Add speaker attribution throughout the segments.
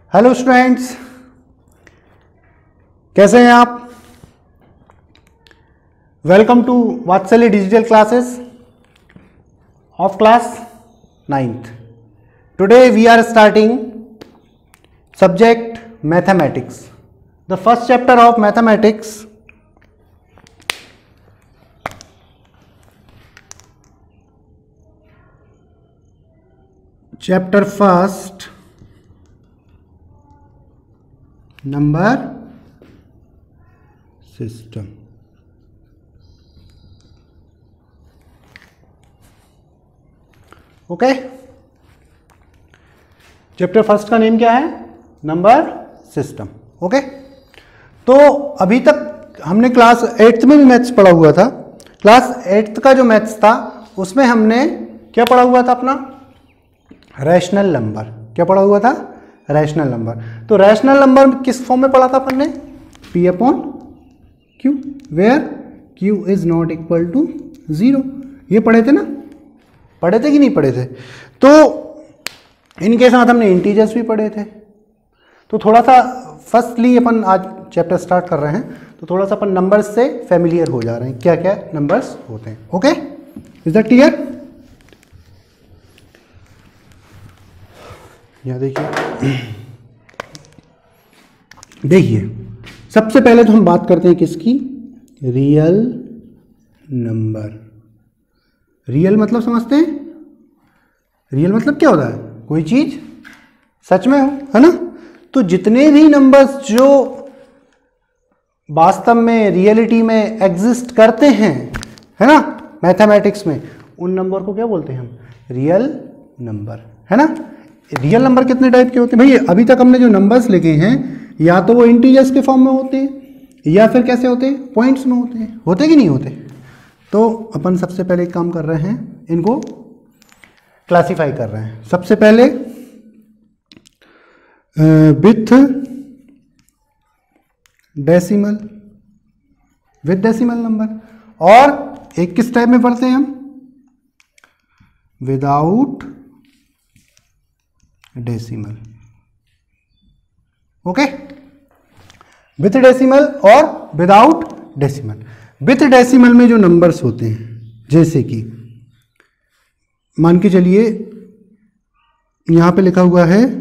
Speaker 1: Hello students, कैसे हैं आप? Welcome to Vatsalya digital classes of class 9th. Today we are starting subject mathematics, the first chapter of mathematics. Chapter first, number system. Okay, chapter first का name क्या है? Number system. Okay, तो अभी तक हमने क्लास 8th में भी maths पढ़ा हुआ था. क्लास 8th का जो मैथ्स था उसमें हमने क्या पढ़ा हुआ था? अपना रैशनल नंबर. क्या पढ़ा हुआ था? Rational number. तो रैशनल नंबर किस फॉर्म में पढ़ा था अपन ने? P upon Q, where Q is not equal to 0. ये पढ़े थे ना? पढ़े थे कि नहीं पढ़े थे? तो इनके साथ हमने इंटीजर्स भी पढ़े थे. तो थोड़ा सा फर्स्टली अपन आज चैप्टर स्टार्ट कर रहे हैं, तो थोड़ा सा अपन नंबर्स से फैमिलियर हो जा रहे हैं, क्या क्या नंबर्स होते हैं. Okay, is that clear? यहाँ देखिए सबसे पहले तो हम बात करते हैं किसकी? Real number. रियल मतलब समझते हैं? रियल मतलब क्या होता है? कोई चीज सच में हो, है ना? तो जितने भी नंबर्स जो वास्तव में रियलिटी में एग्जिस्ट करते हैं, है ना, मैथमेटिक्स में, उन नंबर को क्या बोलते हैं हम? रियल नंबर, है ना? रियल नंबर कितने टाइप के होते हैं भैया? अभी तक हमने जो नंबर्स लिखे हैं या तो वो इंटीजर्स के फॉर्म में होते हैं या फिर कैसे होते हैं? पॉइंट्स में होते हैं. होते कि नहीं होते? तो अपन सबसे पहले एक काम कर रहे हैं, इनको क्लासिफाई कर रहे हैं. सबसे पहले with decimal, with decimal number. और एक किस टाइप में पढ़ते हैं हम? Without decimal. Okay, with decimal और विदाउट डेसिमल. विथ डेसिमल में जो नंबर्स होते हैं, जैसे कि मान के चलिए यहां पे लिखा हुआ है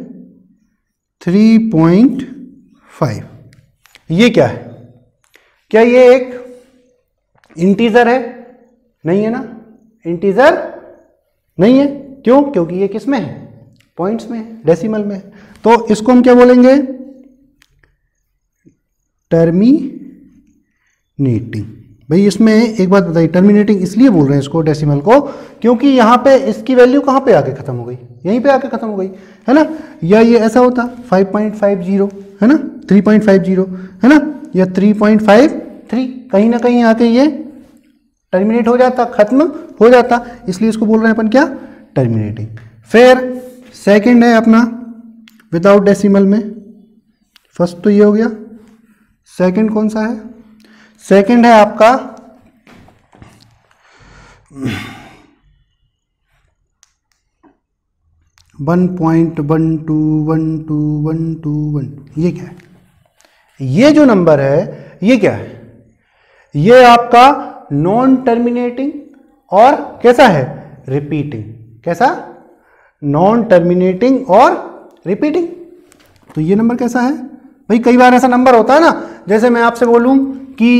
Speaker 1: 3.5. ये क्या है? क्या ये एक इंटीजर है? नहीं है ना, इंटीजर नहीं है. क्यों? क्योंकि ये किस में है? पॉइंट्स में, डेसिमल में. तो इसको हम क्या बोलेंगे? टर्मिनेटिंग. भाई इसमें एक बात बताइए, टर्मिनेटिंग इसलिए बोल रहे हैं इसको डेसिमल को क्योंकि यहां पे इसकी वैल्यू कहां पे आके खत्म हो गई? यहीं पे आके खत्म हो गई, है ना? या ये ऐसा होता 5.50, है ना, 3.50, है ना, या 3.53, कहीं ना कहीं आके ये टर्मिनेट हो जाता, खत्म हो जाता. इसलिए इसको बोल रहे हैं अपन क्या? टर्मिनेटिंग. फिर सेकंड है अपना विदाउट डेसिमल में. फर्स्ट तो ये हो गया. सेकंड कौन सा है? सेकंड है आपका 1.121211. ये क्या है? ये जो नंबर है ये क्या है? ये आपका नॉन टर्मिनेटिंग और कैसा है? रिपीटिंग. कैसा? नॉन टर्मिनेटिंग और रिपीटिंग. तो ये नंबर कैसा है भाई? कई बार ऐसा नंबर होता है ना, जैसे मैं आपसे बोलूं कि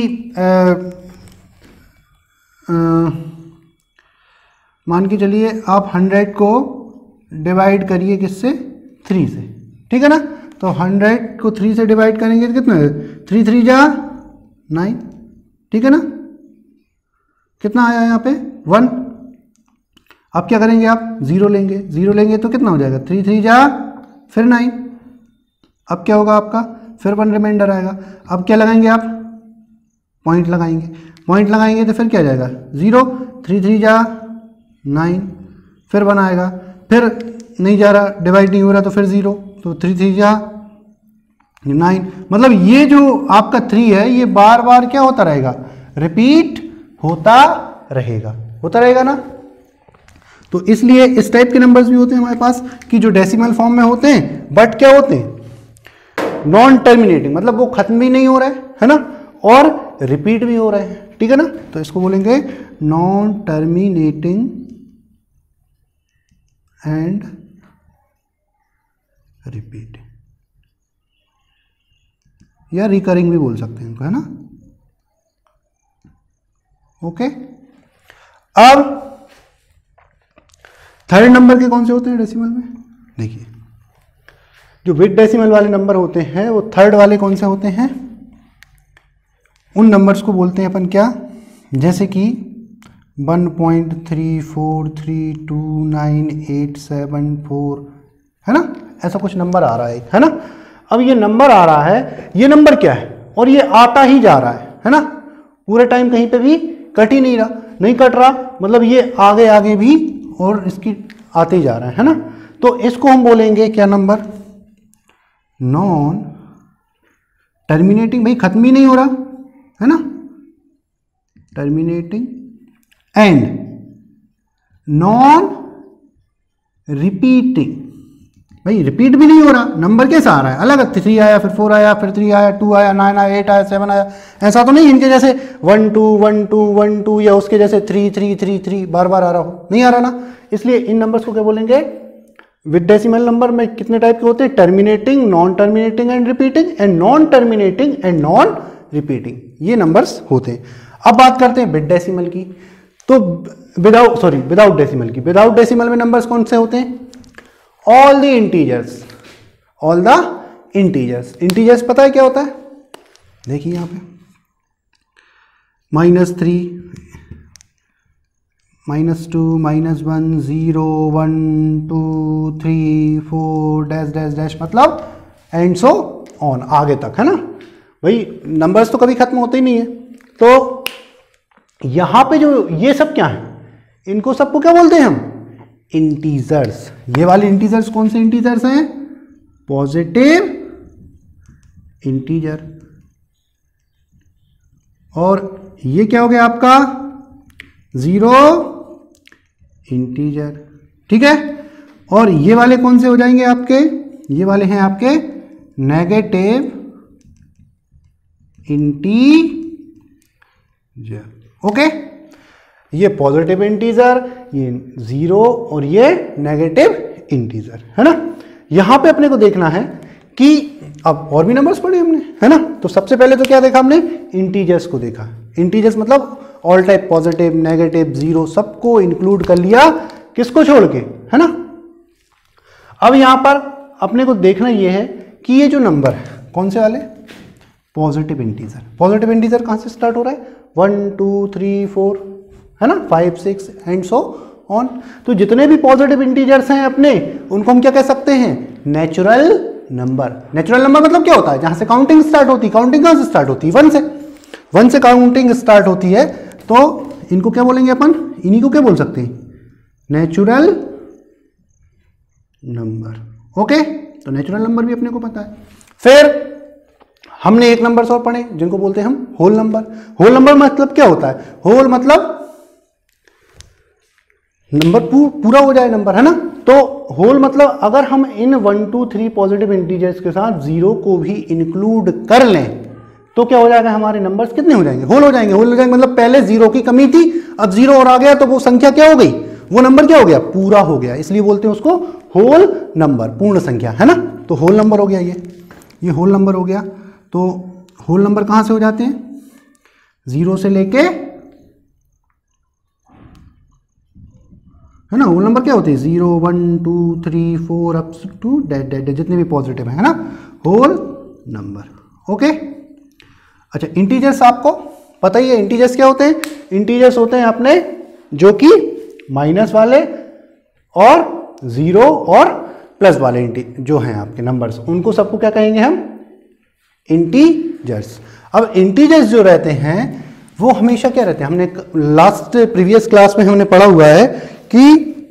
Speaker 1: मान के चलिए आप 100 को डिवाइड करिए किससे? 3 से. ठीक है ना? तो 100 को 3 से डिवाइड करेंगे तो कितना है? 3 3 जा 9. ठीक है ना? कितना आया यहाँ पे? 1. अब क्या करेंगे आप? 0 लेंगे. 0 लेंगे तो कितना हो जाएगा? 3 3 जा फिर 9. अब क्या होगा आपका? फिर 1 रिमाइंडर आएगा. अब क्या लगाएंगे आप? पॉइंट लगाएंगे. पॉइंट लगाएंगे तो फिर क्या जाएगा? 0. 3 3 जा 9, फिर 1 आएगा. फिर नहीं जा रहा, डिवाइड नहीं हो रहा, तो फिर 0. तो 3 3 जा 9. मतलब ये जो आपका 3 है ये बार बार क्या होता रहेगा? रिपीट होता रहेगा. होता रहेगा ना? तो इसलिए इस टाइप के नंबर्स भी होते हैं हमारे पास कि जो डेसिमल फॉर्म में होते हैं बट क्या होते हैं? नॉन टर्मिनेटिंग मतलब वो खत्म भी नहीं हो रहा है ना, और रिपीट भी हो रहे हैं, ठीक है ना। तो इसको बोलेंगे नॉन टर्मिनेटिंग एंड रिपीट, या रिकरिंग भी बोल सकते हैं इनको, है ना। ओके, अब थर्ड नंबर के कौन से होते हैं डेसिमल में? देखिए, जो विद डेसिमल वाले नंबर होते हैं वो थर्ड वाले कौन से होते हैं? उन नंबर्स को बोलते हैं अपन क्या, जैसे कि 1.34329874, है ना, ऐसा कुछ नंबर आ रहा है ना। अब ये नंबर आ रहा है, ये नंबर क्या है, और ये आता ही जा रहा है ना, पूरे टाइम कहीं पे भी कट ही नहीं रहा, नहीं कट रहा, मतलब ये आगे आगे भी और इसकी आते ही जा रहा है ना। तो इसको हम बोलेंगे क्या नंबर? नॉन टर्मिनेटिंग, भाई खत्म ही नहीं हो रहा है ना, टर्मिनेटिंग एंड नॉन रिपीटिंग, भाई रिपीट भी नहीं हो रहा, नंबर कैसा आ रहा है अलग, 3 आया, फिर 4 आया, फिर 3 आया, 2 आया, 9 आया, 8 आया, 7 आया, ऐसा तो नहीं इनके जैसे 1 2 1 2 1 2 या उसके जैसे 3 3 3 3 बार बार आ रहा हो, नहीं आ रहा ना। इसलिए इन नंबर्स को क्या बोलेंगे? विद डेसिमल नंबर में कितने टाइप के होते हैं? Terminating, non terminating and repeating, and non terminating and non repeating, ये नंबर्स होते हैं। अब बात करते हैं विद डेसिमल की, तो विदाउट डेसिमल की। विदाउट डेसिमल में नंबर्स कौन से होते हैं? All the integers, all the integers. Integers पता है क्या होता है? देखिए यहां पे -3, -2, -1, 0 1 2 3 4 डैश डैश डैश, मतलब एंड सो ऑन, आगे तक, है ना। भाई नंबर्स तो कभी खत्म होते ही नहीं है। तो यहां पे जो ये सब क्या है, इनको सबको क्या बोलते हैं हम? इंटीजर्स। ये वाले इंटीजर्स कौन से इंटीजर्स हैं? Positive integer. और ये क्या हो गया आपका? 0 इंटीजर, ठीक है। और ये वाले कौन से हो जाएंगे आपके? ये वाले हैं आपके नेगेटिव इंटीजर, ओके। ये पॉजिटिव इंटीजर, ये 0 और ये नेगेटिव इंटीजर, है ना। यहां पे अपने को देखना है कि अब और भी नंबर्स पढ़े हमने, है ना। तो सबसे पहले तो क्या देखा हमने? इंटीजर्स को देखा। इंटीजर्स मतलब ऑल टाइप, पॉजिटिव, नेगेटिव, 0 सबको इंक्लूड कर लिया, किसको छोड़ के, है ना। अब यहां पर अपने को देखना यह है कि ये जो नंबर है कौन से वाले? Positive integer. पॉजिटिव इंटीजर कहां से स्टार्ट हो रहा है? 1 2 3 4, है ना, 5 6 एंड सो ऑन। तो जितने भी पॉजिटिव इंटीजर्स हैं अपने, उनको हम क्या कह सकते हैं? Natural number. नेचुरल नंबर मतलब क्या होता है? जहां से काउंटिंग स्टार्ट होती है। काउंटिंग कहां से स्टार्ट होती है? 1 से काउंटिंग स्टार्ट होती है। तो इनको क्या बोलेंगे अपन? इन्हीं को क्या बोल सकते हैं? Natural number, okay. तो नेचुरल नंबर भी अपने को पता है। फिर हमने एक नंबर और पढ़े जिनको बोलते हैं हम होल नंबर। होल नंबर मतलब क्या होता है? होल मतलब नंबर पूरा हो जाए नंबर, है ना। तो होल मतलब अगर हम इन 1 2 3 पॉजिटिव इंटीजर्स के साथ 0 को भी इंक्लूड कर लें तो क्या हो जाएगा? हमारे नंबर्स कितने हो जाएंगे? होल हो जाएंगे। होल हो जाएंगे मतलब पहले 0 की कमी थी, अब 0 और आ गया तो वो संख्या क्या हो गई? वो नंबर क्या हो गया? पूरा हो गया। इसलिए बोलते हैं उसको होल नंबर, पूर्ण संख्या, है ना। तो होल नंबर हो गया ये होल नंबर हो गया। तो होल नंबर कहां से हो जाते हैं? 0 से लेके, है ना। होल नंबर क्या होते हैं? 0 1 2 3 4 अप टू डेड, जितने भी पॉजिटिव है ना, होल नंबर, ओके। अच्छा, इंटीजर्स आपको पता ही है। इंटीजर्स क्या होते हैं? इंटीजर्स होते हैं अपने जो कि माइनस वाले और 0 और प्लस वाले जो हैं आपके नंबर्स, उनको सबको क्या कहेंगे हम? इंटीजर्स। अब इंटीजर्स जो रहते हैं वो हमेशा क्या रहते हैं? हमने लास्ट प्रीवियस क्लास में हमने पढ़ा हुआ है कि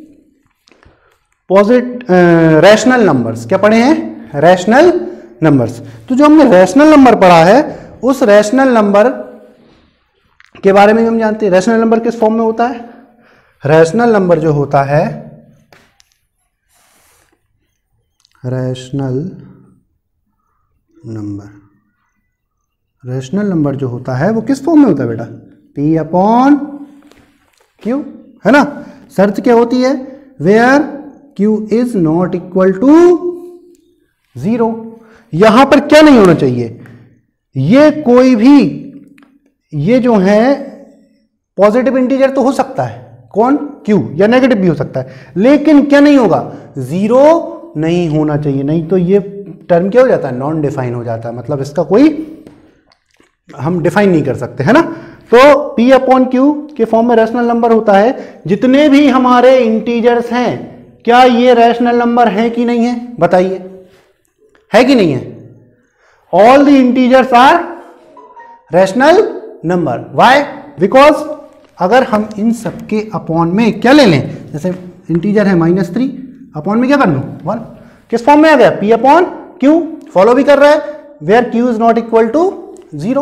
Speaker 1: रैशनल नंबर्स, क्या पढ़े हैं? Rational numbers. तो जो हमने रैशनल नंबर पढ़ा है, उस रैशनल नंबर के बारे में हम जानते हैं। रैशनल नंबर किस फॉर्म में होता है? रैशनल नंबर जो होता है, रैशनल नंबर। रैशनल नंबर जो होता है वो किस फॉर्म में होता है बेटा? P अपॉन Q, है ना। शर्त क्या होती है? Where Q is not equal to 0। यहां पर क्या नहीं होना चाहिए? ये कोई भी, ये जो है पॉजिटिव इंटीजर तो हो सकता है, कौन? Q, या नेगेटिव भी हो सकता है, लेकिन क्या नहीं होगा? 0 नहीं होना चाहिए, नहीं तो ये टर्म क्या हो जाता है? नॉन डिफाइन हो जाता है, मतलब इसका कोई हम डिफाइन नहीं कर सकते, है ना। तो P अपॉन Q के फॉर्म में रैशनल नंबर होता है। जितने भी हमारे इंटीजर्स हैं, क्या ये रैशनल नंबर है कि नहीं है? बताइए, है कि नहीं है? All the integers are rational number. Why? Because अगर हम इन सबके अपॉन में क्या ले लें, जैसे इंटीजर है -3, अपॉन में क्या कर लूं? 1। किस फॉर्म में आ गया? P upon Q। फॉलो भी कर रहा है, where Q is not equal to 0।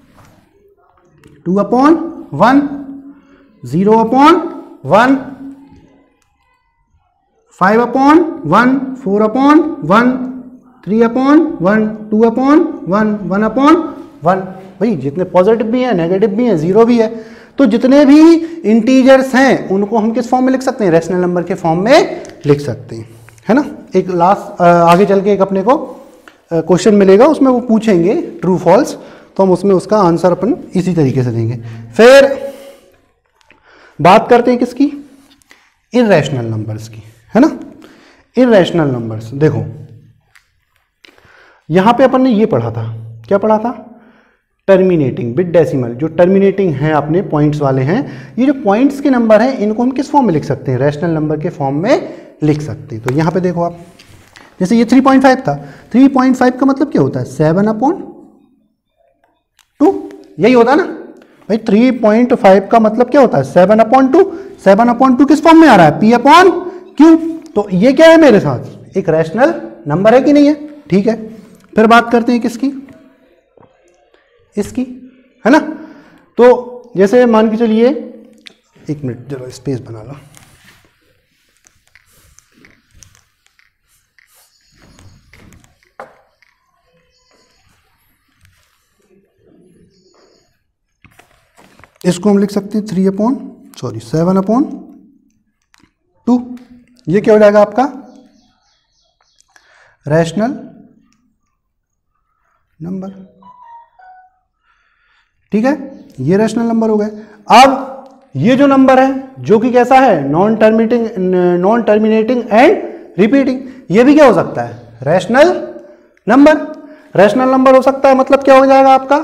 Speaker 1: 2 upon 1, 0 upon 1, 5 upon 1, 4 upon 1, 3 upon 1, 2 upon 1, 1 upon 1। भाई जितने पॉजिटिव भी हैं, नेगेटिव भी हैं, 0 भी है, तो जितने भी इंटीजर्स हैं उनको हम किस फॉर्म में लिख सकते हैं? रैशनल नंबर के फॉर्म में लिख सकते हैं, है ना। एक लास्ट आगे चल के एक अपने को क्वेश्चन मिलेगा, उसमें वो पूछेंगे ट्रू फॉल्स, तो हम उसमें उसका आंसर अपन इसी तरीके से देंगे। फिर बात करते हैं किसकी? इर्रेशनल नंबर्स की, है ना। इर्रेशनल नंबर्स, देखो यहां पे अपन ने ये पढ़ा था, क्या पढ़ा था? Terminating bit decimal. जो टर्मिनेटिंग है अपने पॉइंट्स वाले हैं, ये जो पॉइंट्स के नंबर हैं इनको हम किस फॉर्म में लिख सकते हैं? रैशनल नंबर के फॉर्म में लिख सकते हैं। तो यहां पे देखो आप, जैसे ये 3.5 था, 3.5 का मतलब क्या होता है? 7/2, यही होता है ना भाई। 3.5 का मतलब क्या होता है? 7/2। 7/2 किस फॉर्म में आ रहा है? P upon Q। तो ये क्या है मेरे साथ? एक रैशनल नंबर है कि नहीं है? ठीक है। फिर बात करते हैं किसकी? इसकी, है ना। तो जैसे मान के चलिए, एक मिनट जरा स्पेस बना लो। इसको हम लिख सकते हैं 7/2। ये क्या हो जाएगा आपका? रैशनल नंबर, ठीक है। ये रैशनल नंबर हो गए। अब ये जो नंबर है जो कि कैसा है? नॉन टर्मिनेटिंग एंड रिपीटिंग, ये भी क्या हो सकता है? Rational number. रैशनल नंबर हो सकता है, मतलब क्या हो जाएगा आपका?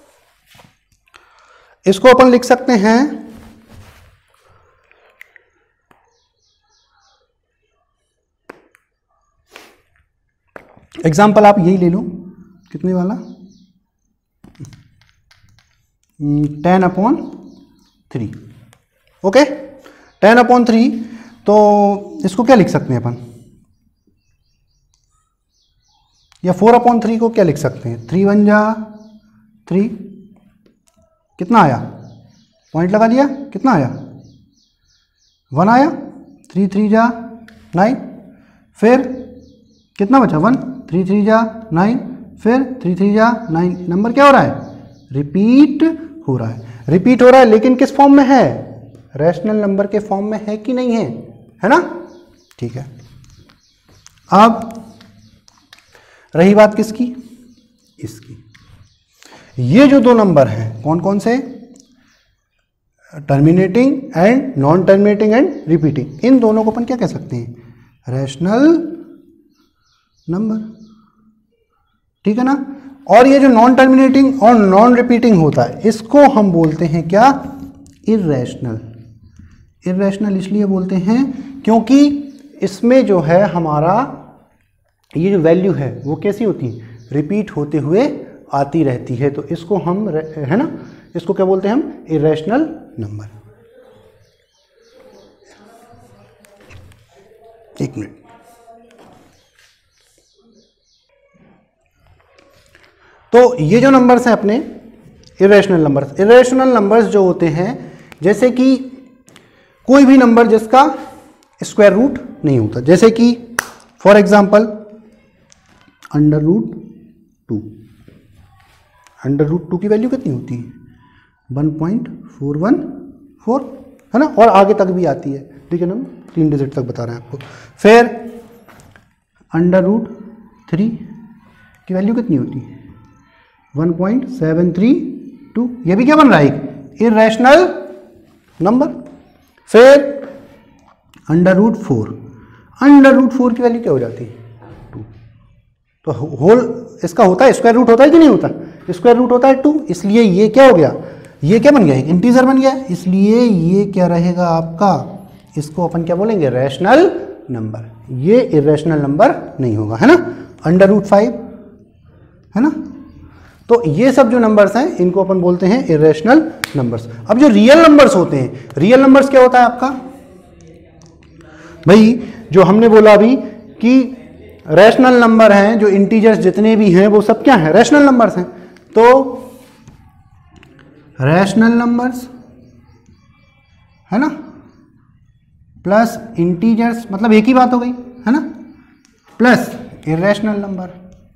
Speaker 1: इसको अपन लिख सकते हैं एग्जाम्पल आप यही ले लो, कितने वाला? 10/3। ओके, 10/3। तो इसको क्या लिख सकते हैं अपन? या 4/3 को क्या लिख सकते हैं? 3 1 जा 3, कितना आया? पॉइंट लगा दिया, कितना आया? 1 आया। 3 3 जा 9, फिर कितना बचा? 1, 3 3 जा 9, फिर 3 3 जा 9। नंबर क्या हो रहा है? रिपीट हो रहा है। रिपीट हो रहा है, लेकिन किस फॉर्म में है? रैशनल नंबर के फॉर्म में है कि नहीं है? है ना, ठीक है। अब रही बात किसकी? इसकी। ये जो दो नंबर हैं कौन कौन से? Terminating and non terminating and repeating, इन दोनों को अपन क्या कह सकते हैं? रैशनल नंबर, ठीक है ना। और ये जो नॉन टर्मिनेटिंग और नॉन रिपीटिंग होता है, इसको हम बोलते हैं क्या? इर्रेशनल। इर्रेशनल इसलिए बोलते हैं क्योंकि इसमें जो है हमारा ये जो वैल्यू है वो कैसी होती है? रिपीट होते हुए आती रहती है। तो इसको हम, है ना, इसको क्या बोलते हैं हम? Irrational number. एक मिनट। तो ये जो नंबर्स हैं अपने इरेशनल नंबर्स, इरेशनल नंबर्स जो होते हैं, जैसे कि कोई भी नंबर जिसका स्क्वायर रूट नहीं होता, जैसे कि फॉर एग्जांपल √2, 2। अंडर रूट 2 की वैल्यू कितनी होती है? 1.414, है ना, और आगे तक भी आती है, लेकिन हम 3 डिजिट तक बता रहे हैं आपको। फिर अंडर रूट 3 की वैल्यू कितनी होती है? 1.732। ये भी क्या बन रहा है? एक इर्रेशनल नंबर। फिर अंडर रूट 4, अंडर रूट 4 की वैल्यू क्या हो जाती है? 2। तो होल इसका होता है, स्क्वायर रूट होता है कि नहीं होता? स्क्वायर रूट होता है 2, इसलिए ये क्या हो गया? ये क्या बन गया? एक इंटीजर बन गया, इसलिए ये क्या रहेगा आपका? इसको अपन क्या बोलेंगे? Rational number. ये इर्रेशनल नंबर नहीं होगा, है ना। अंडर रूट 5, है ना। तो ये सब जो नंबर्स हैं इनको अपन बोलते हैं इर्रेशनल नंबर्स। अब जो रियल नंबर्स होते हैं, रियल नंबर्स क्या होता है आपका? भाई जो हमने बोला अभी कि रैशनल नंबर हैं, जो इंटीजर्स जितने भी हैं वो सब क्या हैं? रैशनल नंबर्स हैं। तो रैशनल नंबर्स, है ना, प्लस इंटीजर्स, मतलब एक ही बात हो गई, है ना, plus irrational number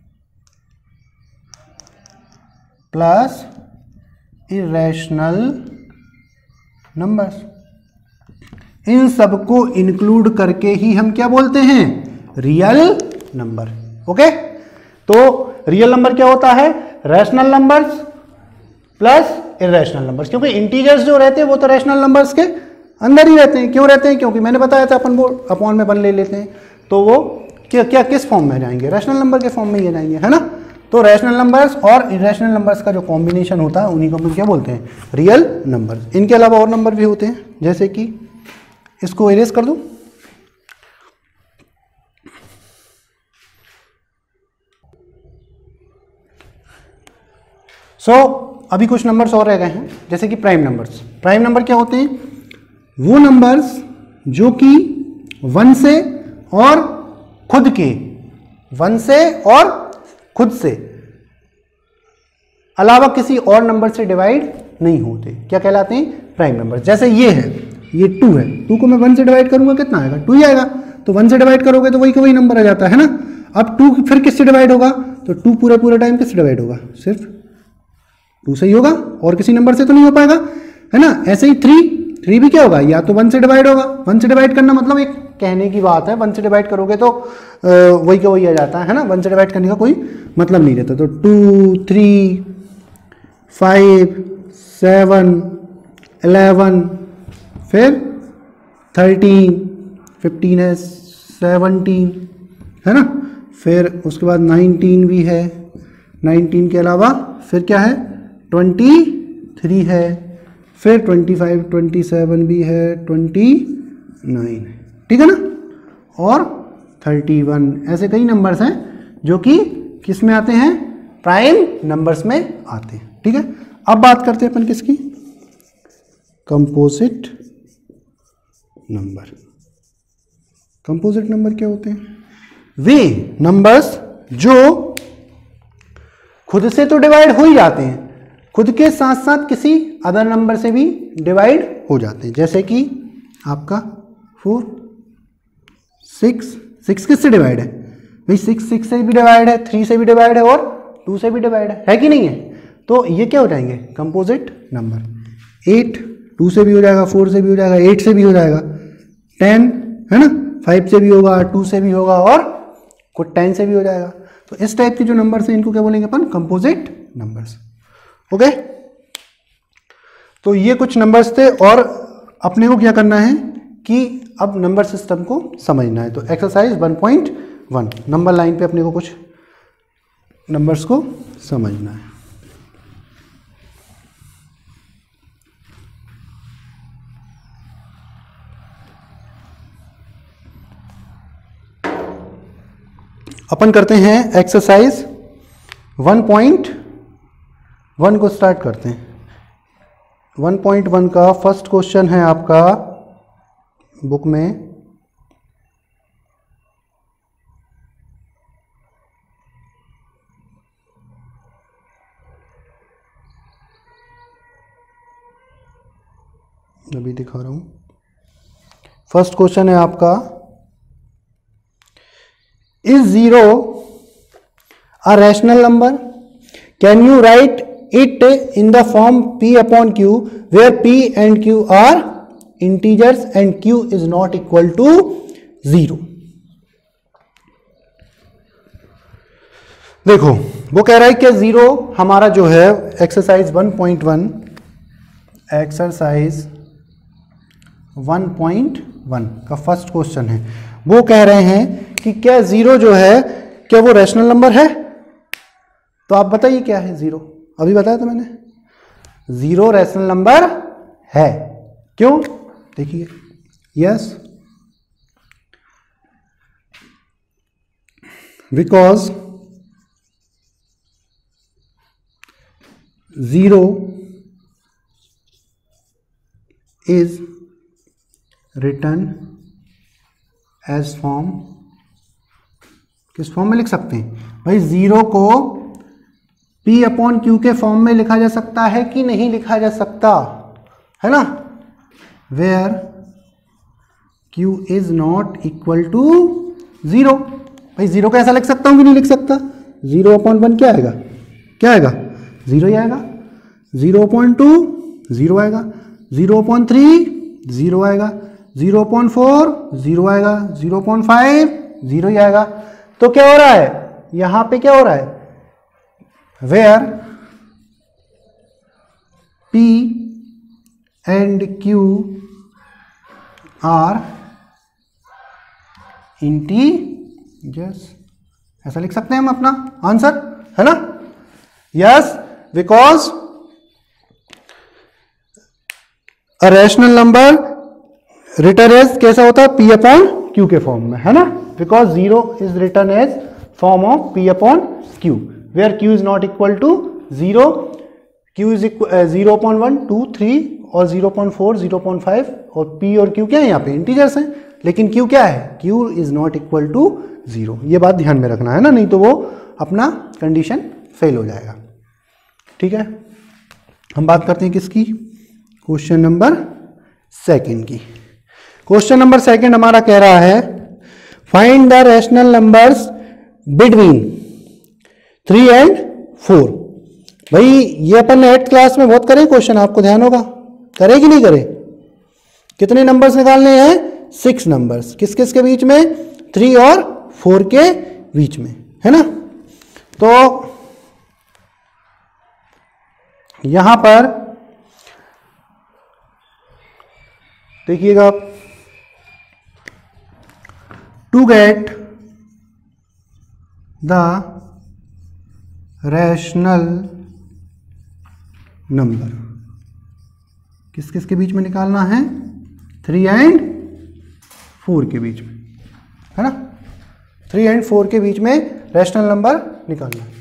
Speaker 1: plus irrational numbers, इन सबको इंक्लूड करके ही हम क्या बोलते हैं? Real number. ओके, तो रियल नंबर क्या होता है? Rational numbers plus irrational numbers, क्योंकि इंटीजर्स जो रहते हैं वो तो रैशनल नंबर्स के अंदर ही रहते हैं। क्यों रहते हैं? क्योंकि मैंने बताया था अपन वो अपॉन में 1 ले लेते हैं, तो वो क्या किस फॉर्म में जाएंगे? रैशनल नंबर के फॉर्म में ही जाएंगे, है ना। तो रैशनल नंबर्स और इर्रेशनल नंबर्स का जो कॉम्बिनेशन होता है उन्हीं को हम क्या बोलते हैं? Real numbers. इनके अलावा और नंबर भी होते हैं, जैसे कि इसको इरेज कर दूं, अभी कुछ नंबर्स और रह गए हैं, जैसे कि प्राइम नंबर्स। प्राइम नंबर क्या होते हैं? वो नंबर्स जो कि 1 से और खुद के 1 से और खुद से अलावा किसी और नंबर से डिवाइड नहीं होते, क्या कहलाते हैं? Prime number. जैसे ये है, ये 2 है, 2 को मैं 1 से डिवाइड करूंगा, कितना आएगा? 2 ही आएगा। तो 1 से डिवाइड करोगे तो वही का वही नंबर आ जाता है ना। अब 2 फिर किससे डिवाइड होगा? तो 2 पूरे टाइम किससे डिवाइड होगा? सिर्फ 2 से ही होगा, और किसी नंबर से तो नहीं हो पाएगा, है ना। ऐसे ही 3 भी क्या होगा? या तो 1 से डिवाइड होगा। 1 से डिवाइड करना मतलब एक कहने की बात है, 1 से डिवाइड करोगे तो वही का वही आ जाता है ना। 1 से डिवाइड करने का कोई मतलब नहीं रहता। तो 2, 3, 5, 7, 11, फिर 13, 15 है, 17, है ना, फिर उसके बाद 19 भी है, 19 के अलावा फिर क्या है? 23 है, फिर 25, 27 भी है, 29, ठीक है ना, और 31। ऐसे कई नंबर्स हैं जो कि किस में आते हैं? प्राइम नंबर्स में आते हैं, ठीक है। अब बात करते हैं अपन किसकी? Composite number. कंपोजिट नंबर क्या होते हैं? वे नंबर्स जो खुद से तो डिवाइड हो ही जाते हैं, खुद के साथ साथ किसी अदर नंबर से भी डिवाइड हो जाते हैं। जैसे कि आपका 4, 6 किससे डिवाइड है? भाई 6 से भी डिवाइड है, 3 से भी डिवाइड है, और 2 से भी डिवाइड है कि नहीं है? तो ये क्या हो जाएंगे? Composite number. 8 2 से भी हो जाएगा, 4 से भी हो जाएगा, 8 से भी हो जाएगा, 10 है ना, 5 से भी होगा, 2 से भी होगा, और कुछ 10 से भी हो जाएगा। तो इस टाइप के जो नंबर्स हैं इनको क्या बोलेंगे अपन? Composite numbers. ओके, तो ये कुछ नंबर्स थे, और अपने को क्या करना है कि अब नंबर सिस्टम को समझना है। तो एक्सरसाइज 1.1 नंबर लाइन पे अपने को कुछ नंबर्स को समझना है। अपन करते हैं एक्सरसाइज 1.1 को स्टार्ट करते हैं। 1.1 का फर्स्ट क्वेश्चन है आपका बुक में, अभी दिखा रहा हूं। फर्स्ट क्वेश्चन है आपका, is 0 a rational number, can you write it in the form p upon q where p and q are integers and q is not equal to 0? देखो वो कह रहा है कि 0 हमारा जो है एक्सरसाइज 1.1 का फर्स्ट क्वेश्चन है। वो कह रहे हैं कि क्या 0 जो है क्या वो रैशनल नंबर है? तो आप बताइए क्या है 0? अभी बताया था मैंने, 0 रैशनल नंबर है। क्यों? देखिए, yes, because 0 is written as form, किस फॉर्म में लिख सकते हैं भाई? 0 को p अपॉन q के फॉर्म में लिखा जा सकता है कि नहीं लिखा जा सकता, है ना? Where q is not equal to 0। भाई 0 को ऐसा लिख सकता हूं कि नहीं लिख सकता? 0 अपॉन 1 क्या आएगा? क्या आएगा? 0 ही आएगा। 0 अपॉन 2 0 आएगा। 0 अपॉन 3 0 आएगा। 0 अपॉन 4 0 आएगा। 0 अपॉन 5 0 ही आएगा। तो क्या हो रहा है यहां पे? क्या हो रहा है? Where p and q are integers, ऐसा लिख सकते हैं हम अपना आंसर, है ना? Yes, because a rational number written as कैसा होता है? p अपॉन q के फॉर्म में, है ना? Because 0 is written as form of p upon q where q is not equal to 0। q is 0 upon 1 2 3 और 0 अपॉन 4 0 अपॉन 5 और p और q क्या है? यहाँ पे इंटीजर्स हैं, लेकिन q क्या है? q is not equal to 0। ये बात ध्यान में रखना है ना, नहीं तो वो अपना कंडीशन फेल हो जाएगा। ठीक है, हम बात करते हैं किसकी? क्वेश्चन नंबर 2 की। क्वेश्चन नंबर 2 हमारा कह रहा है find the rational numbers between 3 and 4। भाई ये अपन ने 8th क्लास में बहुत करे क्वेश्चन, आपको ध्यान होगा, करे कि नहीं करे? कितने नंबर्स निकालने हैं? 6 नंबर्स। किस किस के बीच में? 3 और 4 के बीच में, है ना? तो यहां पर देखिएगा आप, to get the rational number किस किस के बीच में निकालना है? 3 एंड 4 के बीच में, है ना? 3 एंड 4 के बीच में रैशनल नंबर निकालना है।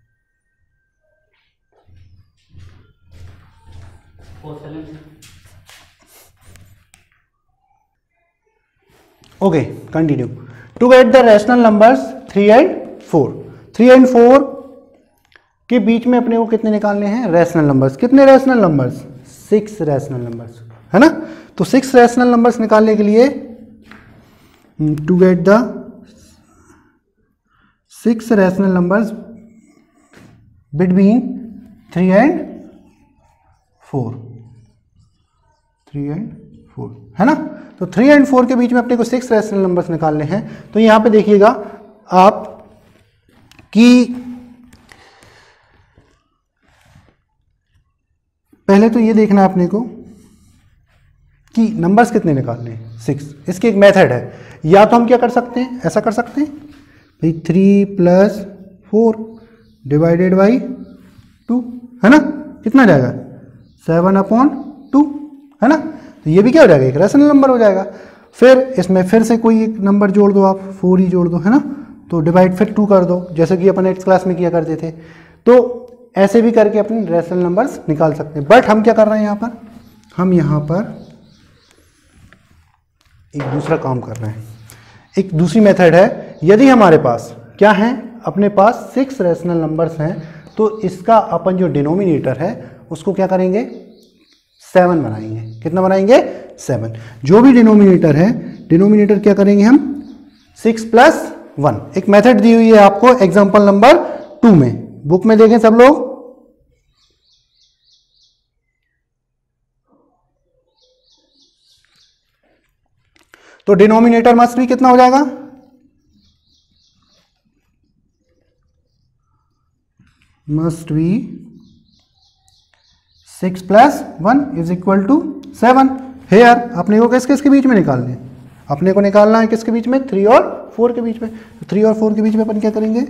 Speaker 1: Okay, continue. To get the rational numbers 3 and 4, 3 and 4 के बीच में अपने को कितने निकालने हैं? Rational numbers. कितने रैशनल नंबर्स? 6 रैशनल नंबर्स, है ना? तो 6 रैशनल नंबर्स निकालने के लिए to get the 6 rational numbers between 3 and 4, 3 and 4, है ना? तो 3 एंड 4 के बीच में अपने को 6 रैशनल नंबर्स निकालने हैं। तो यहां पे देखिएगा आप कि पहले तो ये देखना है अपने को कि नंबर्स कितने निकालने हैं? 6। इसकी एक मेथड है, या तो हम क्या कर सकते हैं, ऐसा कर सकते हैं भाई 3 + 4 डिवाइडेड बाई 2, है ना? कितना जाएगा? 7/2, है ना? तो ये भी क्या हो जाएगा? एक रैशनल नंबर हो जाएगा। फिर इसमें फिर से कोई एक नंबर जोड़ दो आप, 4 ही जोड़ दो, है ना? तो डिवाइड फिर 2 कर दो, जैसे कि अपन 8th क्लास में किया करते थे। तो ऐसे भी करके अपने रैशनल नंबर्स निकाल सकते हैं। बट हम क्या कर रहे हैं यहाँ पर? हम यहाँ पर एक दूसरा काम कर रहे हैं। एक दूसरी मेथड है, यदि हमारे पास क्या है? अपने पास 6 रैशनल नंबर्स हैं, तो इसका अपन जो डिनोमिनेटर है उसको क्या करेंगे? 7 बनाएंगे। कितना बनाएंगे? 7। जो भी डिनोमिनेटर है, डिनोमिनेटर क्या करेंगे हम? 6 + 1। एक मेथड दी हुई है आपको एग्जाम्पल नंबर 2 में। बुक में देखें सब लोग, तो डिनोमिनेटर मस्ट भी कितना हो जाएगा, मस्ट बी 6 + 1 = 7। हेयर अपने को किस किस के बीच में निकालने हैं, अपने को निकालना है किसके बीच में, 3 और 4 के बीच में। 3 और 4 के बीच में अपन क्या करेंगे,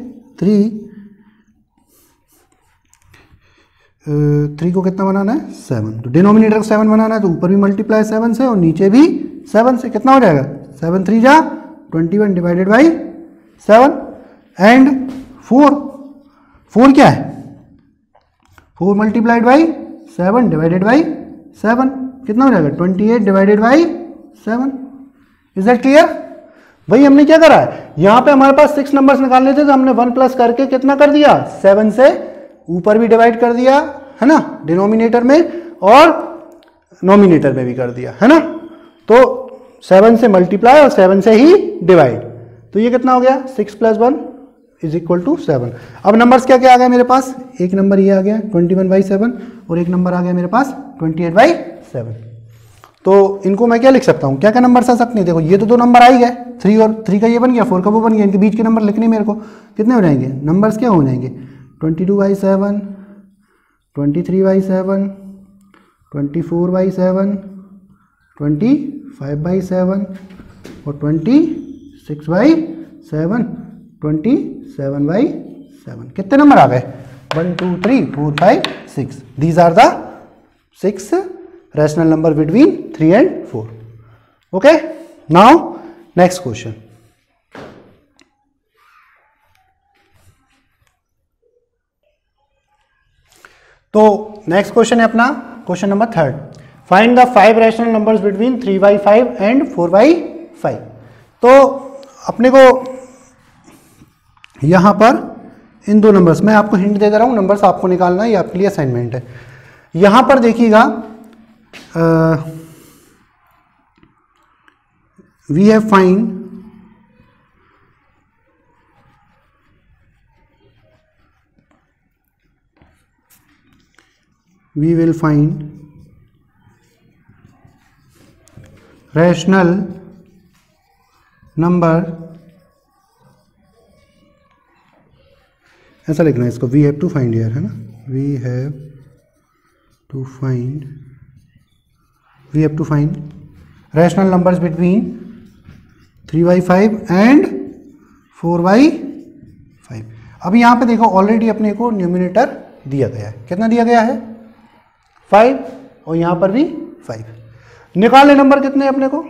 Speaker 1: 3 को कितना बनाना है, 7। तो डिनोमिनेटर को 7 बनाना है, तो ऊपर भी मल्टीप्लाई 7 से और नीचे भी 7 से। कितना हो जाएगा, 7 3 जा 21 / 7 एंड 4 क्या है, 4 × 7 / 7 कितना हो जाएगा, 28 / 7। Is that clear. भाई हमने क्या करा है, यहां पे हमारे पास 6 नंबर्स निकालने थे, तो हमने 1 प्लस करके कितना कर दिया, 7 से ऊपर भी डिवाइड कर दिया है ना, डिनोमिनेटर में और नोमिनेटर में भी कर दिया है ना। तो 7 से मल्टीप्लाई और 7 से ही डिवाइड, तो ये कितना हो गया, 6 + 1 = 7। अब नंबर्स क्या क्या आ गया मेरे पास, एक नंबर ये आ गया 21/7 और एक नंबर आ गया मेरे पास 28/7। तो इनको मैं क्या लिख सकता हूँ, क्या क्या नंबर आ सकते हैं, देखो ये तो 2 नंबर आ ही गए, 3 और 3 का ये बन गया, 4 का वो बन गया, इनके बीच के नंबर लिखने मेरे को कितने हो जाएंगे, नंबर्स क्या हो जाएंगे, 22/7, 23/7, 24/7, 25/7 और 26/7, 27/7। कितने नंबर आ गए, 1 2 3 4 5 6। These are the 6 rational number between 3 and 4. Okay, now next question. तो नेक्स्ट क्वेश्चन है अपना question number 3rd, find the 5 rational numbers between 3/5 and 4/5। तो अपने को यहां पर इन 2 नंबर्स, मैं आपको हिंट दे रहा हूं, नंबर्स आपको निकालना है, ये आपके लिए असाइनमेंट है। यहां पर देखिएगा we have find we will find rational number, ऐसा लिखना है इसको, we have to find here है ना, we have to find rational numbers between 3/5 and 4/5। अब यहाँ पे देखो ऑलरेडी अपने को न्यूमिनेटर दिया गया है, कितना दिया गया है, 5 और यहाँ पर भी 5। निकालने नंबर कितने अपने को,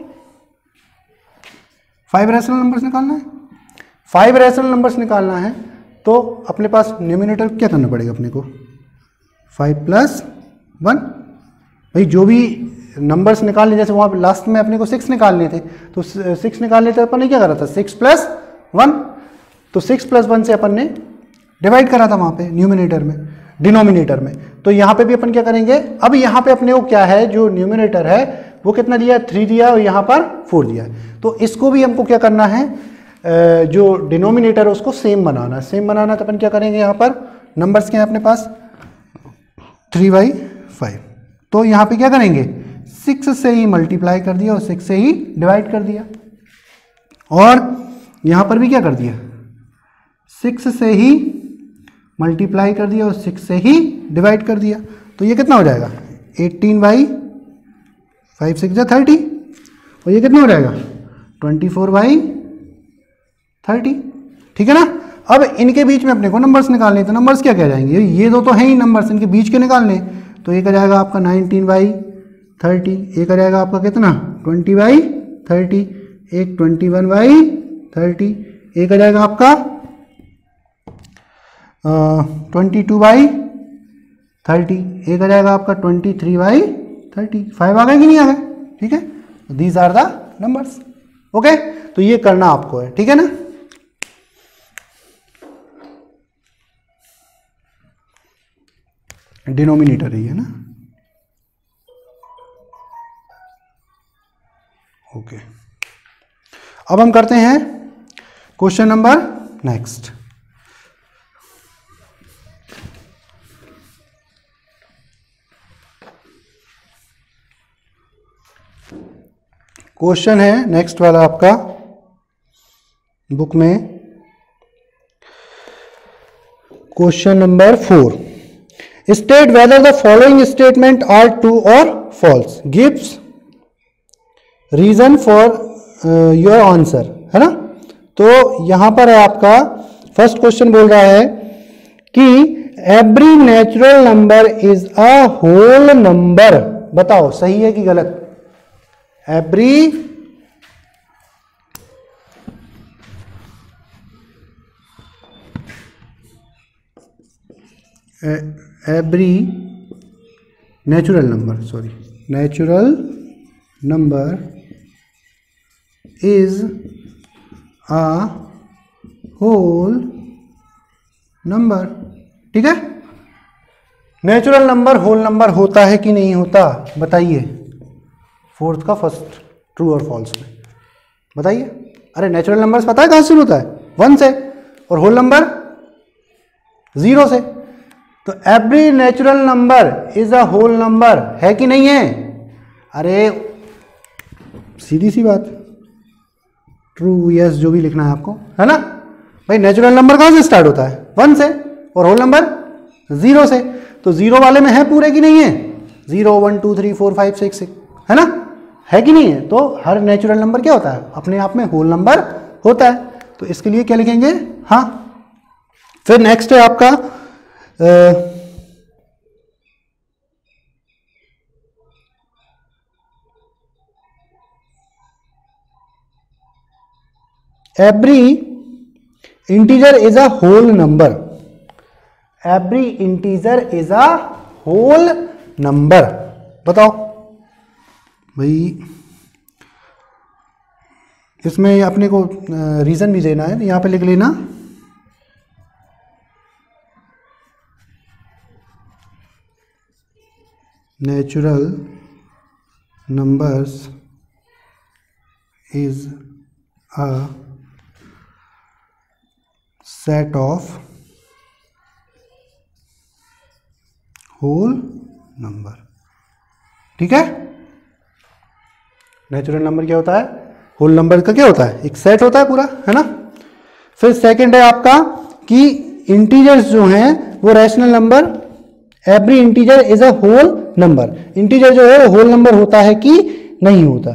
Speaker 1: 5 रैशनल नंबर्स निकालना है। 5 रैशनल नंबर्स निकालना है तो अपने पास न्यूमिनेटर क्या करना पड़ेगा अपने को, 5 + 1। भाई जो भी नंबर्स निकालने, जैसे वहाँ पे लास्ट में अपने को 6 निकालने थे, तो 6 निकालने थे अपन ने क्या करा था, 6 + 1। तो 6 + 1 से अपन ने डिवाइड करा था वहाँ पे न्यूमिनेटर में, डिनोमिनेटर में। तो यहाँ पे भी अपन क्या करेंगे, अब यहाँ पे अपने को क्या है, जो न्यूमिनेटर है वो कितना दिया है, 3 दिया और यहाँ पर 4 दिया है। तो इसको भी हमको क्या करना है, जो डिनोमिनेटर है उसको सेम बनाना है। सेम बनाना तो अपन क्या करेंगे, यहाँ पर नंबर्स क्या है अपने पास, 3/5। तो यहाँ पे क्या करेंगे, 6 से ही मल्टीप्लाई कर दिया और 6 से ही डिवाइड कर दिया, और यहाँ पर भी क्या कर दिया, 6 से ही मल्टीप्लाई कर दिया और 6 से ही डिवाइड कर दिया। तो ये कितना हो जाएगा, 18/5 6 = 30, और ये कितना हो जाएगा, 24/30। ठीक है ना। अब इनके बीच में अपने को नंबर्स निकालने, तो नंबर्स क्या कह जाएंगे, ये दो तो हैं ही नंबर्स, इनके बीच के निकालने। तो एक आ जाएगा आपका 19/30, एक आ जाएगा आपका कितना 20/30, एक 21/30, एक आ जाएगा आपका 22/30, एक आ जाएगा आपका 23/30। 5 आ गए कि नहीं आ गए, ठीक है। These are the numbers. Okay, तो ये करना आपको है, ठीक है ना। डिनोमिनेटर ही है ना, ओके। अब हम करते हैं क्वेश्चन नंबर नेक्स्ट। क्वेश्चन है नेक्स्ट वाला आपका बुक में, question number 4। State whether the following statement are true और false, gives reason for your answer, है ना। तो यहां पर है आपका फर्स्ट क्वेश्चन बोल रहा है कि every natural number is a whole number. बताओ सही है कि गलत। Every natural number is a whole number. ठीक है, नेचुरल नंबर होल नंबर होता है कि नहीं होता, बताइए। फोर्थ का फर्स्ट ट्रू और फॉल्स में बताइए। अरे नेचुरल नंबर्स पता है कहां से होता है, 1 से, और होल नंबर 0 से। तो every natural number is a whole number है कि नहीं है। अरे सीधी सी बात, ट्रू यस जो भी लिखना है आपको, है ना भाई। नेचुरल नंबर कहां से स्टार्ट होता है, 1 से, और होल नंबर 0 से। तो 0 वाले में है पूरे कि नहीं है, 0 1 2 3 4 5 6 6, है ना, है कि नहीं है। तो हर नेचुरल नंबर क्या होता है, अपने आप में होल नंबर होता है। तो इसके लिए क्या लिखेंगे, हाँ। फिर नेक्स्ट है आपका every integer is a whole number. Every integer is a whole number. बताओ भाई, इसमें अपने को रीजन भी देना है, यहां पे लिख लेना। Natural numbers is a set of whole number. ठीक है, नेचुरल नंबर क्या होता है, होल नंबर का क्या होता है, एक सेट होता है पूरा, है ना। फिर सेकंड है आपका कि इंटीजर्स जो हैं वो rational number, every integer is a whole number. Integer जो है वो होल नंबर होता है कि नहीं होता।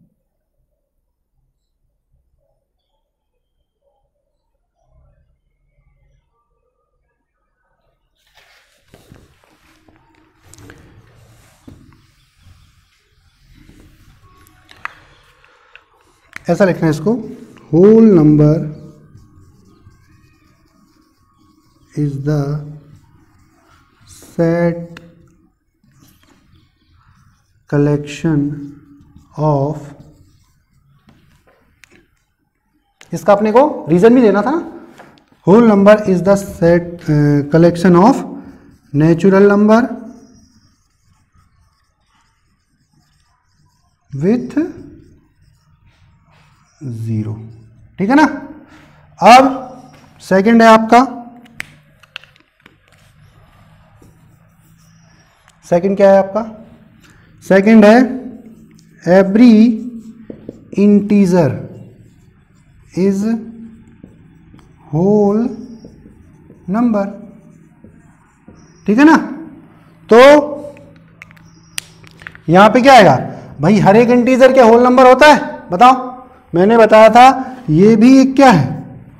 Speaker 1: ऐसा लिखना है इसको, whole number is the set collection of, इसका अपने को रीजन भी देना था ना। Whole number is the set collection of natural number with 0। ठीक है ना। अब सेकंड है आपका, सेकंड क्या है आपका, सेकंड है every integer is whole number. ठीक है ना। तो यहां पे क्या आएगा भाई, हर एक इंटीजर क्या होल नंबर होता है, बताओ। मैंने बताया था ये भी एक क्या है,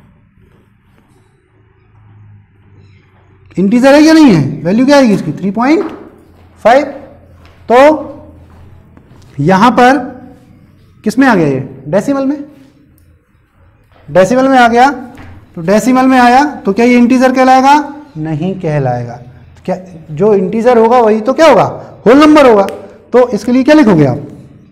Speaker 1: इंटीजर है क्या नहीं है, वैल्यू क्या आएगी इसकी 3.5। तो यहां पर किस में आ गया, ये डेसिमल में, डेसिमल में आ गया। तो डेसिमल में आया तो क्या ये इंटीजर कहलाएगा, नहीं कहलाएगा। तो क्या जो इंटीजर होगा वही तो क्या होगा, होल नंबर होगा। तो इसके लिए क्या लिखोगे आप,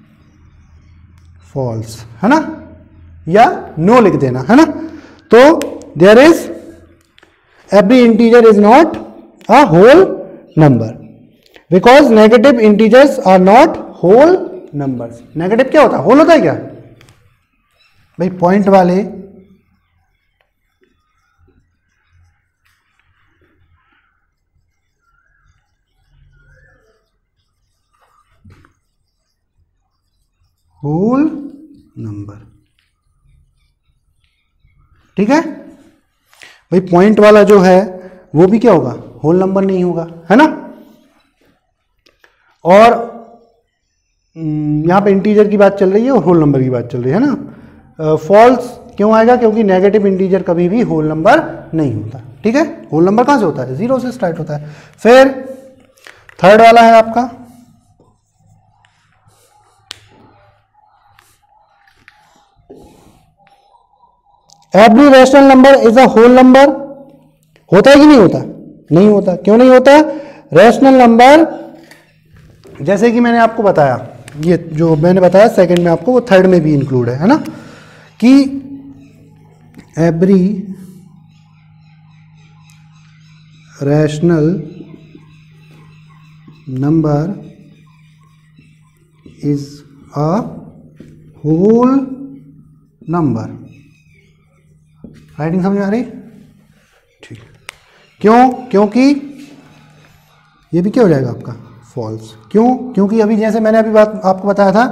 Speaker 1: फॉल्स, है ना, या नो लिख देना, है ना। तो there is every integer is not a whole number because negative integers are not whole numbers. Negative क्या होता है, होल होता है क्या भाई, पॉइंट वाले होल नंबर। ठीक है भाई, पॉइंट वाला जो है वो भी क्या होगा, होल नंबर नहीं होगा, है ना। और यहां पे इंटीजर की बात चल रही है और होल नंबर की बात चल रही है ना। फॉल्स क्यों आएगा, क्योंकि नेगेटिव इंटीजर कभी भी होल नंबर नहीं होता। ठीक है, होल नंबर कहां से होता है, 0 से स्टार्ट होता है। फिर थर्ड वाला है आपका every rational number is a whole number. होता है कि नहीं होता, नहीं होता। क्यों नहीं होता, रैशनल नंबर जैसे कि मैंने आपको बताया, ये जो मैंने बताया सेकंड में आपको, वो थर्ड में भी इंक्लूड है ना, कि every rational number is a whole number. Writing समझ में आ रही, ठीक। क्यों, क्योंकि ये भी क्या हो जाएगा आपका, फॉल्स। क्यों, क्योंकि अभी जैसे मैंने अभी बात आपको बताया था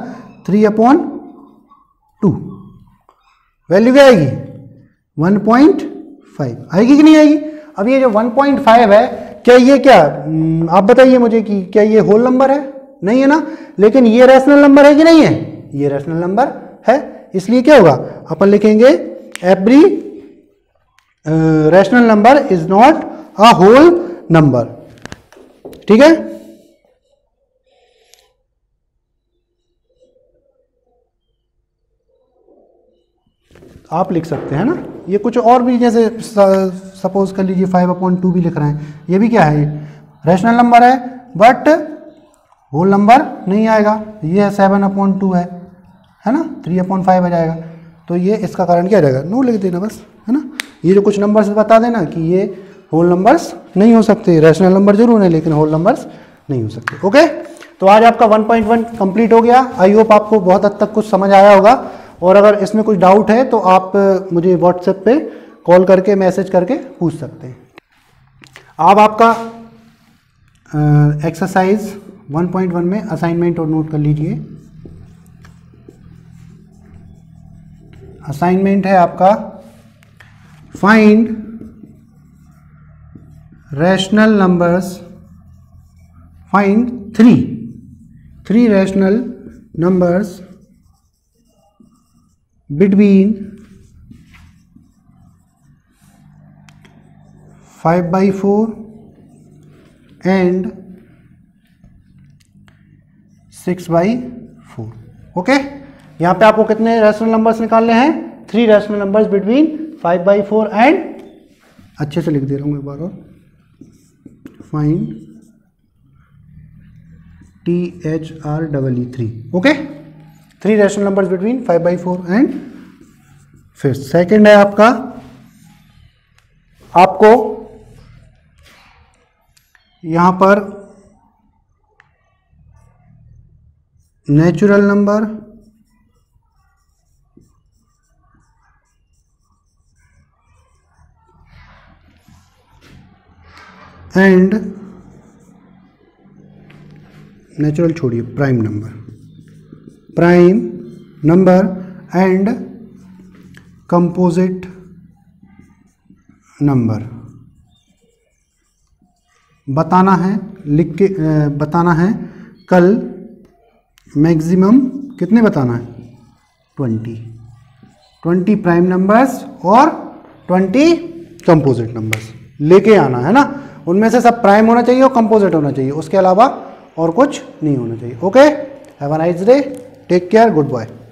Speaker 1: 3/2 वैल्यू क्या आएगी, 1.5 आएगी कि नहीं आएगी। अब ये जो 1.5 है, क्या ये क्या, आप बताइए मुझे कि क्या ये होल नंबर है, नहीं है ना। लेकिन ये रैशनल नंबर है कि नहीं है, ये रैशनल नंबर है। इसलिए क्या होगा, अपन लिखेंगे every rational number is not a whole number. ठीक है, आप लिख सकते हैं ना। ये कुछ और भी, जैसे सपोज कर लीजिए 5/2 भी लिख रहे हैं, ये भी क्या है, रैशनल नंबर है बट होल नंबर नहीं आएगा। ये 7/2 है ना, 3/5 आ जाएगा। तो ये इसका कारण क्या रहेगा, नो लिख देना बस, है ना। ये जो कुछ नंबर्स बता देना कि ये होल नंबर्स नहीं हो सकते, रैशनल नंबर जरूर है लेकिन होल नंबर्स नहीं हो सकते। ओके, तो आज आपका 1.1 कंप्लीट हो गया। आई होप आपको बहुत हद तक कुछ समझ आया होगा। और अगर इसमें कुछ डाउट है तो आप मुझे व्हाट्सएप पे कॉल करके मैसेज करके पूछ सकते हैं। अब आपका एक्सरसाइज 1.1 में असाइनमेंट और नोट कर लीजिए। असाइनमेंट है आपका, find rational numbers, find three rational numbers between 5/4 and 6/4। ओके, यहां पे आपको कितने रैशनल नंबर्स निकालने हैं, 3 रैशनल नंबर्स बिटवीन 5/4 एंड, अच्छे से लिख दे रहा हूं एक बार और, फाइंड THREE3। ओके, 3 रैशनल नंबर्स बिटवीन 5/4 एंड, फिर सेकंड है आपका, आपको यहां पर नेचुरल नंबर एंड, नेचुरल छोड़िए, prime number and composite number बताना है, लिख के बताना है। कल मैक्सिमम कितने बताना है, 20 प्राइम नंबर्स और 20 कंपोजिट नंबर्स लेके आना है ना। उनमें से सब प्राइम होना चाहिए और कंपोजिट होना चाहिए, उसके अलावा और कुछ नहीं होना चाहिए। Okay, have a nice day, take care, good bye.